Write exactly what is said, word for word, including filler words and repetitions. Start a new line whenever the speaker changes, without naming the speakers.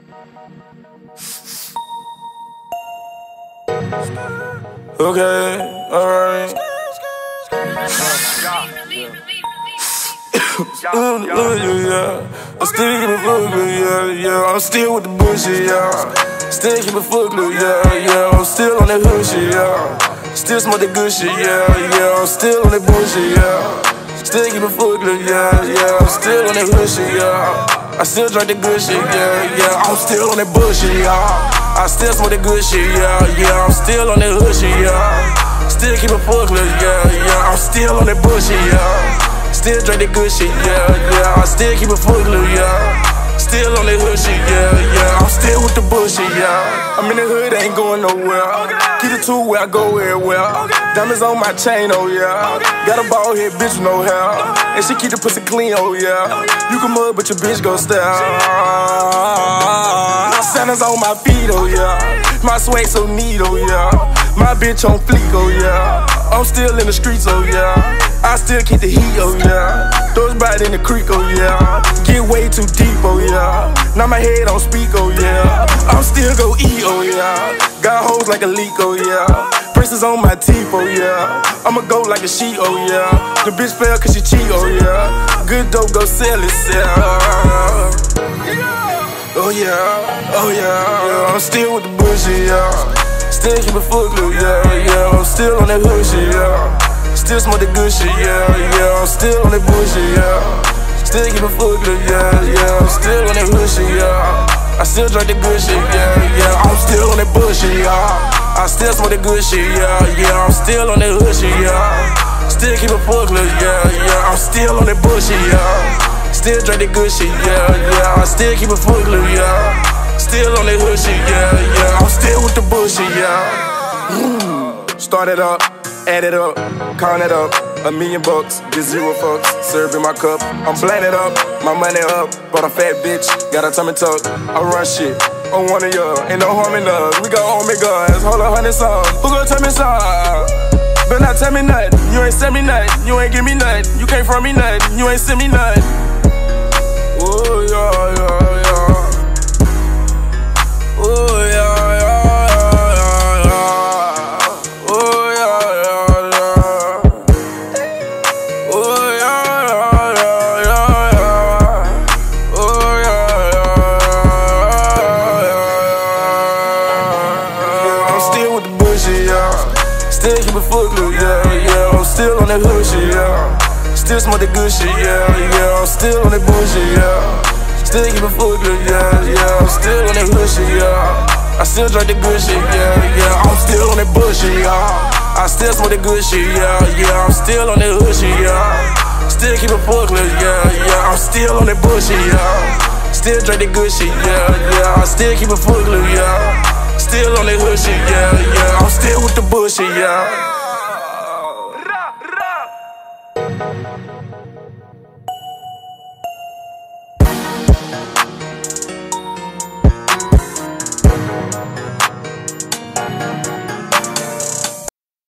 Okay, alright. Yeah, I'm still keep it fucked, yeah, yeah. I'm still with the bullshit, yeah. Still keep it fucked, yeah, yeah. I'm still on that hood shit, yeah. Still smoke that good shit, yeah, yeah. I'm still on that bullshit, yeah. Still keep it fucked, yeah, yeah. I'm still on that hood shit, yeah. I still drink the good shit, yeah, yeah. I'm still on that bullshit, yeah. I still smoke that good shit, yeah, yeah. I'm still on that hood shit, yeah. Still keep it fucked, yeah, yeah. I'm still on that bullshit, yeah. Still drink that good shit, yeah, yeah. I still keep it fucked, yeah. Still on that hood shit, yeah, yeah. I'm still with the bullshit, yeah. I'm in the hood, ain't going nowhere. Keep it two where I go everywhere. Diamonds on my chain, oh yeah. Got a bald head bitch with no hair, and she keep the pussy clean, oh yeah. You can mud, but your bitch gon' stare. Sandals on my feet, oh yeah. My swag so neat, oh yeah. My bitch on fleek, oh yeah. I'm still in the streets, oh yeah. I still keep the heat, oh yeah. Throws bite in the creek, oh yeah. Get way too deep, oh yeah. Now my head on speak, oh yeah. I'm still go eat, oh yeah. Got hoes like a leak, oh yeah. Braces on my teeth, oh yeah. I'ma go like a sheet, oh yeah. The bitch fell cause she cheat, oh yeah. Good dope, go sell it, sell. Oh yeah, oh yeah. I'm still with the bullshit, yeah. Still keep it fucked, yeah, yeah. I'm still on that hood shit, yeah. Still smoke the good shit, yeah, yeah. I'm still on that bullshit, yeah. Still keep it fucked, yeah, yeah. I'm still on that hood shit, yeah. I still drink the good shit, yeah, yeah. I'm still on that bullshit, yeah. I still smoke the good shit, yeah, yeah. I'm still on that hood shit, yeah. Still keep it fucked, yeah, yeah. I'm still on that bullshit, yeah. Still drink the good shit, yeah, yeah. I still keep it fucked, yeah. Still on that hood shit, yeah, yeah. I'm still with the bullshit, yeah. Mm. Start it up, add it up, count it up. A million bucks, get zero fucks. Serve in my cup, I'm blend it up. My money up, bought a fat bitch, got a tummy tuck. I run shit on one of y'all, ain't no harm in us. We got all me guns, hold a hundred songs. Who gon' tell me something? Better not tell me nothing. You ain't send me nothing, you ain't give me nothing. You can't from me nothing, you ain't send me nothing. Oh yeah, yeah, yeah. Oh yeah, yeah, yeah, yeah. Oh yeah, yeah, yeah. Oh yeah, yeah, yeah, yeah. Oh yeah, yeah, yeah. I'm still with the bullshit, yeah. Still keep it fucked, yeah, yeah. I'm still on that hood shit, yeah. Still smoke the good shit, yeah, yeah. I'm still on that bullshit, yeah. Still keep it fucked, yeah, yeah. I'm still on that hood shit, yeah. I still drink the good shit, yeah, yeah. I'm still on that bullshit, yeah. I still smoke the good shit, yeah, yeah. I'm still on that hood shit, yeah. Still keep it fucked, yeah, yeah. I'm still on that bullshit, yeah. Still drink the good shit, yeah, yeah. I still keep it fucked, yeah. Still on that hood shit, yeah, yeah. I'm still with the bullshit,